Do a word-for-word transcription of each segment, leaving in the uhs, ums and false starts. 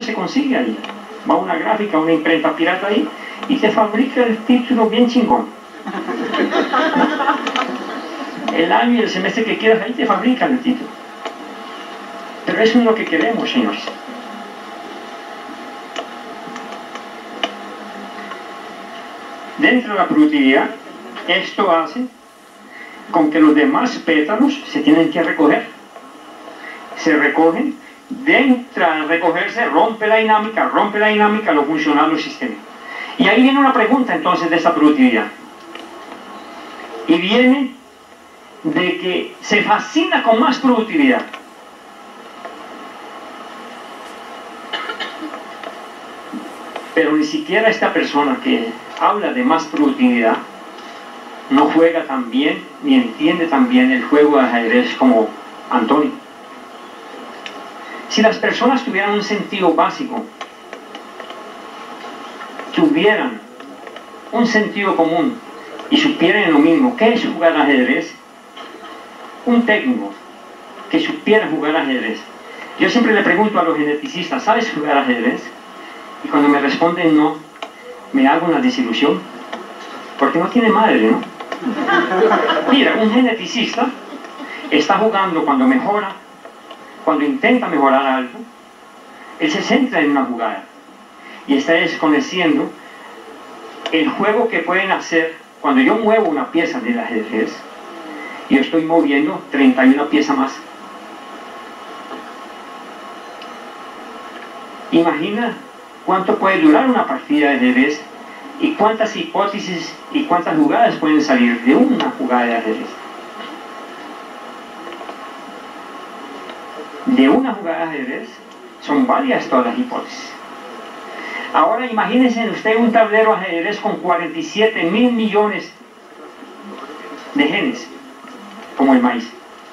se consigue ahí. Va una gráfica, una imprenta pirata ahí y te fabrica el título bien chingón. El año y el semestre que quieras ahí te fabrican el título. Pero eso es lo que queremos, señores. Dentro de la productividad, esto hace con que los demás pétalos se tienen que recoger. Se recogen, dentro de recogerse rompe la dinámica, rompe la dinámica, lo funcional, los sistemas. Y ahí viene una pregunta entonces de esta productividad. Y viene de que se fascina con más productividad. Pero ni siquiera esta persona que habla de más productividad no juega tan bien ni entiende tan bien el juego de ajedrez como Antonio. Si las personas tuvieran un sentido básico, tuvieran un sentido común y supieran lo mismo, ¿qué es jugar ajedrez? Un técnico que supiera jugar ajedrez. Yo siempre le pregunto a los geneticistas, ¿sabes jugar ajedrez? Y cuando me responden no, me hago una desilusión, porque no tiene madre, ¿no? Mira, un geneticista está jugando cuando mejora, cuando intenta mejorar algo, él se centra en una jugada y está desconociendo el juego que pueden hacer. Cuando yo muevo una pieza del ajedrez, yo estoy moviendo treinta y una piezas más. Imagina cuánto puede durar una partida de ajedrez y cuántas hipótesis y cuántas jugadas pueden salir de una jugada de ajedrez. De una jugada de ajedrez son varias todas las hipótesis. Ahora imagínense usted un tablero de ajedrez con cuarenta y siete mil millones de genes, como el maíz.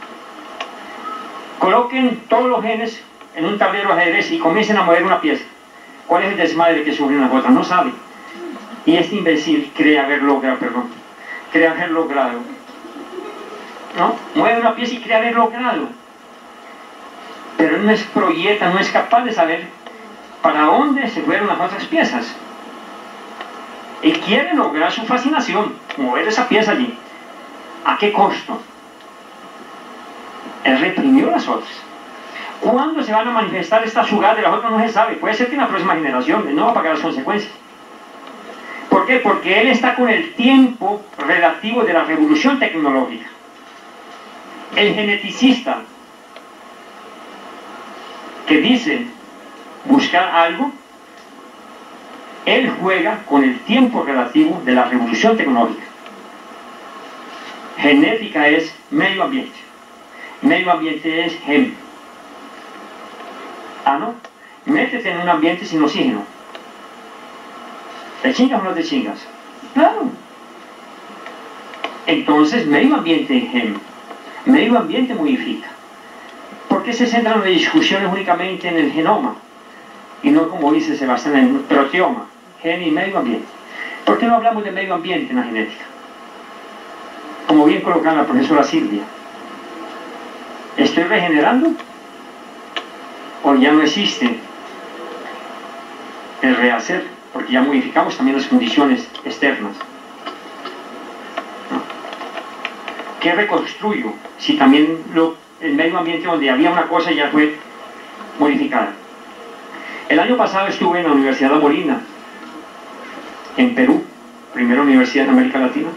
Coloquen todos los genes en un tablero de ajedrez y comiencen a mover una pieza. ¿Cuál es el desmadre que sufren las otras? No sabe. Y este imbécil cree haber logrado, perdón, cree haber logrado. ¿No? Mueve una pieza y cree haber logrado. Pero él no es proyecta, no es capaz de saber para dónde se fueron las otras piezas. Él quiere lograr su fascinación, mover esa pieza allí. ¿A qué costo? Él reprimió las otras. ¿Cuándo se van a manifestar estas jugadas de las otras? No se sabe. Puede ser que en la próxima generación no va a pagar las consecuencias. ¿Por qué? Porque él está con el tiempo relativo de la revolución tecnológica. El geneticista que dice buscar algo, él juega con el tiempo relativo de la revolución tecnológica. Genética es medio ambiente. Medio ambiente es gem. Ah, ¿no? Métete en un ambiente sin oxígeno. ¿Te chingas o no te chingas? Claro. Entonces, medio ambiente es gem. Medio ambiente modifica. ¿Por qué se centran las discusiones únicamente en el genoma? Y no, como dice Sebastián, en el proteoma, gen y medio ambiente. ¿Por qué no hablamos de medio ambiente en la genética? Como bien colocaba la profesora Silvia. ¿Estoy regenerando? ¿O ya no existe el rehacer? Porque ya modificamos también las condiciones externas. ¿No? ¿Qué reconstruyo? Si también lo, el medio ambiente donde había una cosa ya fue modificada. El año pasado estuve en la Universidad de Molina, en Perú, primera universidad en América Latina.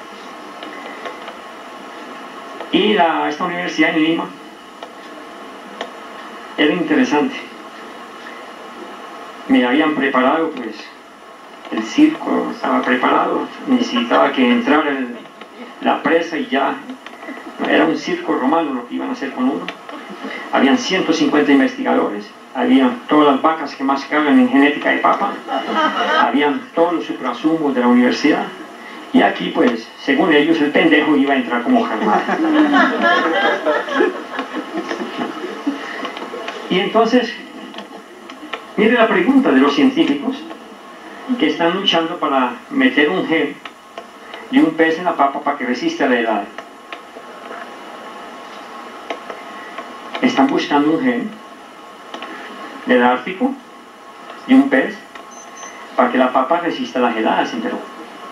Y la, esta universidad en Lima era interesante. Me habían preparado, pues, el circo estaba preparado, necesitaba que entrara el, la presa y ya, era un circo romano lo que iban a hacer con uno. Habían ciento cincuenta investigadores, habían todas las vacas que más cagan en genética de papa, habían todos los suprasumos de la universidad, y aquí, pues, según ellos, el pendejo iba a entrar como Germán. Y entonces, mire la pregunta de los científicos que están luchando para meter un gen de un pez en la papa para que resista la helada. Están buscando un gen del Ártico de un pez para que la papa resista las heladas en Perú.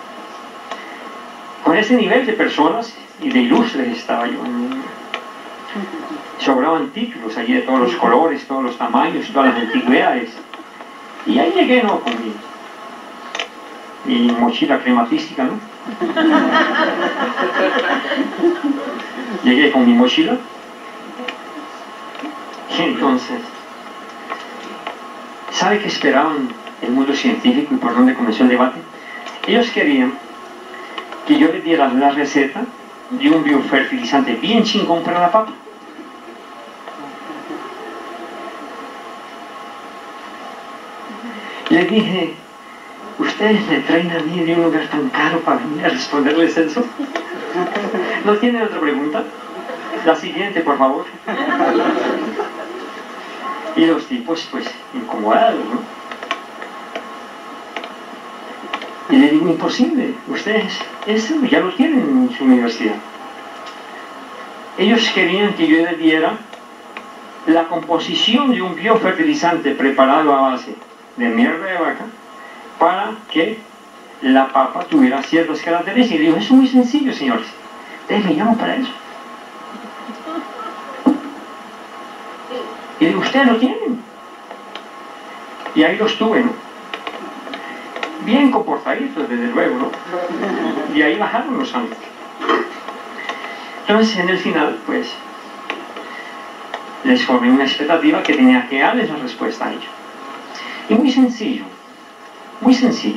Con ese nivel de personas y de ilustres estaba yo. Sobraban títulos allí de todos los colores, todos los tamaños, todas las antigüedades. Y ahí llegué, ¿no? Con mi, mi mochila crematística, ¿no? Llegué con mi mochila. Y entonces, ¿sabe qué esperaban el mundo científico y por dónde comenzó el debate? Ellos querían que yo les diera la receta de un biofertilizante bien chingón para la papa. Les dije, ¿ustedes me traen a mí de un lugar tan caro para venir a responderles eso? ¿No tienen otra pregunta? La siguiente, por favor. Y los tipos, pues, incomodados, ¿no? Y le digo, imposible, ustedes eso ya lo tienen en su universidad. Ellos querían que yo les diera la composición de un biofertilizante preparado a base de mierda de vaca para que la papa tuviera ciertas características. Y le digo, eso es muy sencillo, señores. Ustedes me llaman para eso. Y digo, ustedes lo tienen. Y ahí los tuve, ¿no? Bien comportaditos, desde luego, ¿no? Y ahí bajaron los ánimos. Entonces, en el final, pues, les formé una expectativa que tenía que darles la respuesta a ello. Y muy sencillo, muy sencillo.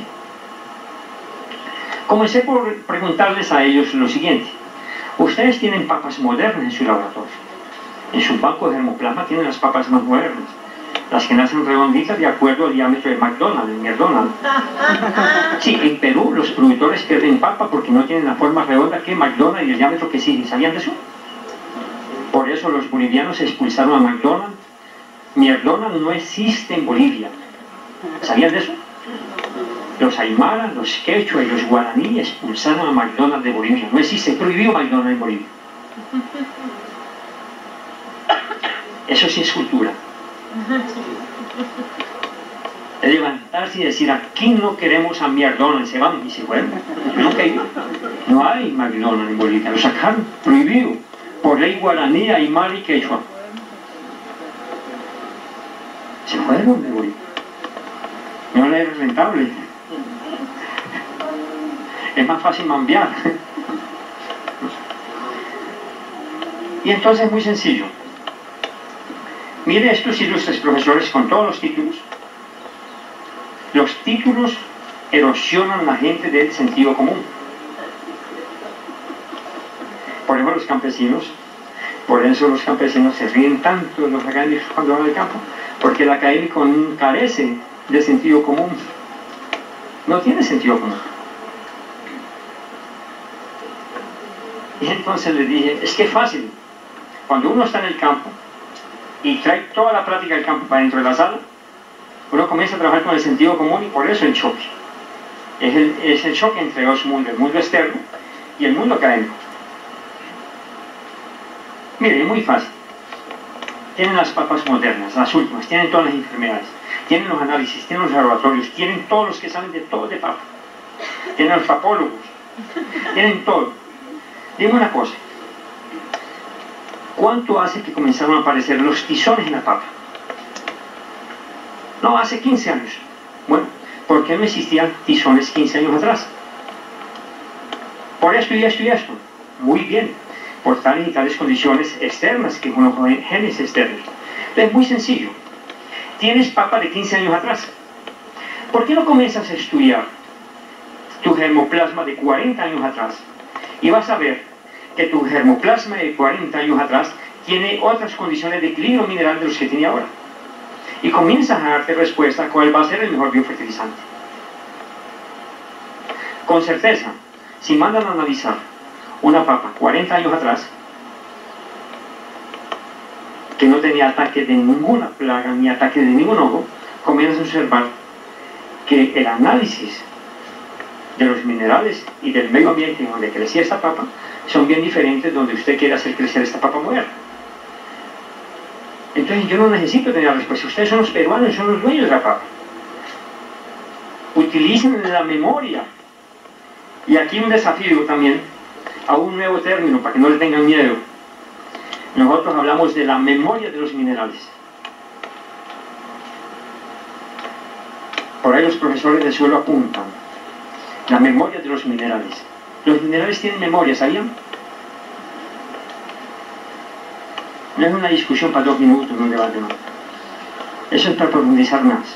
Comencé por preguntarles a ellos lo siguiente. Ustedes tienen papas modernas en su laboratorio. En su banco de germoplasma tienen las papas más modernas. Las que nacen redonditas de acuerdo al diámetro de McDonald's, de McDonald's. Sí, en Perú los productores pierden papa porque no tienen la forma redonda que McDonald's y el diámetro que siguen. ¿Sabían de eso? Por eso los bolivianos expulsaron a McDonald's. McDonald's no existe en Bolivia. ¿Sabían de eso? Los aymaras, los quechua y los guaraní expulsaron a McDonald's de Bolivia. No existe, prohibió McDonald's en Bolivia. Eso sí es cultura. De levantarse y decir, aquí no queremos a McDonald's, se van y se fueron. Yo nunca he ido. No hay McDonald's en Bolivia, lo sacaron, prohibido, por ley guaraní, aymara y quechua. Se fueron de Bolivia. No le es rentable. Es más fácil mambiar. Y entonces es muy sencillo. Mire estos ilustres profesores con todos los títulos. Los títulos erosionan la gente del sentido común. Por ejemplo, los campesinos, por eso los campesinos se ríen tanto de los académicos cuando van al campo, porque el académico carece de sentido común. No tiene sentido común. Y entonces les dije, es que es fácil. Cuando uno está en el campo y trae toda la práctica del campo para dentro de la sala, uno comienza a trabajar con el sentido común y por eso el choque. Es el, es el choque entre dos mundos, el mundo externo y el mundo académico. Mire, es muy fácil. Tienen las papas modernas, las últimas, tienen todas las enfermedades, tienen los análisis, tienen los laboratorios, tienen todos los que saben de todo de papa, tienen los papólogos, tienen todo. Dime una cosa, ¿cuánto hace que comenzaron a aparecer los tizones en la papa? No, hace quince años. Bueno, ¿por qué no existían tizones quince años atrás? Por esto y esto y esto. Muy bien, por tales y tales condiciones externas, que son los genes externos. Es muy sencillo. Tienes papa de quince años atrás. ¿Por qué no comienzas a estudiar tu germoplasma de cuarenta años atrás? Y vas a ver que tu germoplasma de cuarenta años atrás tiene otras condiciones de equilibrio mineral de los que tiene ahora. Y comienzas a darte respuesta a cuál va a ser el mejor biofertilizante. Con certeza, si mandan a analizar una papa cuarenta años atrás, que no tenía ataque de ninguna plaga ni ataque de ningún hongo, comienzas a observar que el análisis de los minerales y del medio ambiente en donde crecía esta papa son bien diferentes donde usted quiere hacer crecer esta papa moderna. Entonces yo no necesito tener la respuesta. Ustedes son los peruanos, son los dueños de la papa. utilicen la memoria. Y aquí un desafío también, a un nuevo término, para que no le tengan miedo. Nosotros hablamos de la memoria de los minerales. Por ahí los profesores de suelo apuntan. La memoria de los minerales. Los minerales tienen memoria, ¿sabían? No es una discusión para dos minutos, no un debate, no. Eso es para profundizar más.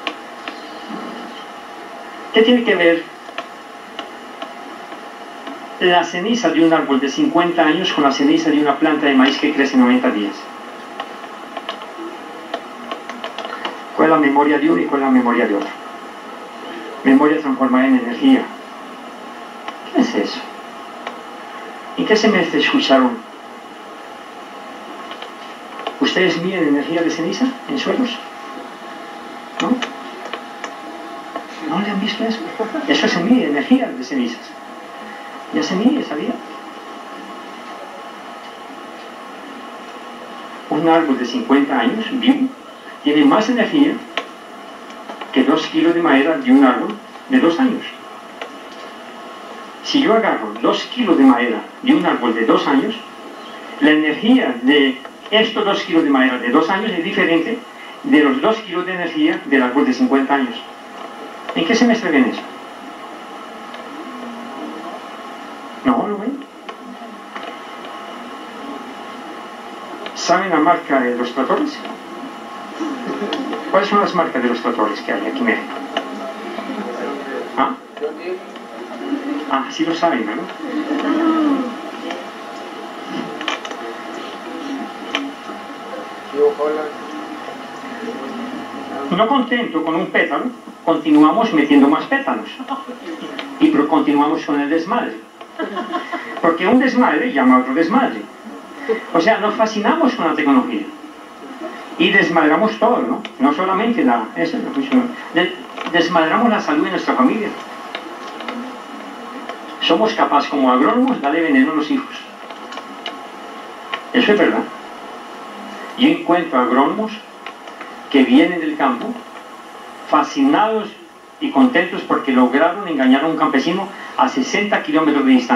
¿Qué tiene que ver la ceniza de un árbol de cincuenta años con la ceniza de una planta de maíz que crece noventa días? ¿Cuál es la memoria de uno y cuál es la memoria de otro? Memoria transformada en energía. ¿Qué es eso? ¿En qué semestre escucharon? ¿Ustedes miden energía de ceniza en suelos? ¿No? ¿No le han visto eso? Eso se mide, energía de cenizas. Ya se mide, ¿sabía? Un árbol de cincuenta años, vivo, tiene más energía que dos kilos de madera de un árbol de dos años. Si yo agarro dos kilos de madera de un árbol de dos años, la energía de estos dos kilos de madera de dos años es diferente de los dos kilos de energía del árbol de cincuenta años. ¿En qué semestre ven eso? No, ¿lo ven? ¿Saben la marca de los tractores? ¿Cuáles son las marcas de los tractores que hay aquí en México? ¿Ah? Ah, sí lo saben, ¿verdad? No contento con un pétalo, continuamos metiendo más pétalos y continuamos con el desmadre, porque un desmadre llama a otro desmadre. O sea, nos fascinamos con la tecnología y desmadramos todo, ¿no? No solamente la... Eso no funciona. Desmadramos la salud de nuestra familia. Somos capaces como agrónomos de darle veneno a los hijos. Eso es verdad. Yo encuentro agrónomos que vienen del campo fascinados y contentos porque lograron engañar a un campesino a sesenta kilómetros de distancia.